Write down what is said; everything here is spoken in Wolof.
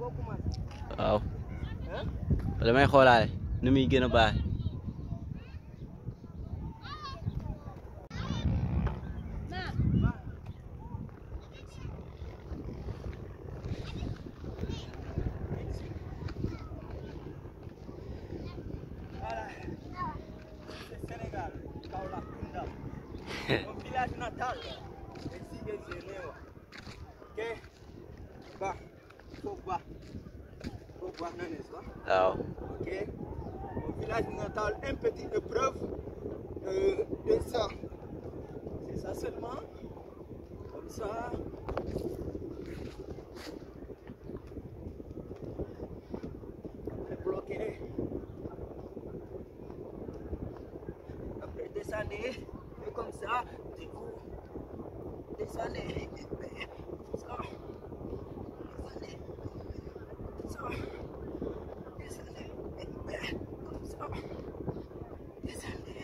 waaw damay xoolaale nu muy gën a baax. Sénégal, Kaolack, Kounda. Mon village natal, ici que je né. Ok? Bah, faut voir, n'est-ce pas? waaw. Ok? Mon village natal, une petite épreuve de ça. C'est ça seulement. Comme ça. On est bloqué. Après, descendez. Et comme ça, vous descendez. Ça. Descendez. Ça. Descendez. Comme ça. Descendez.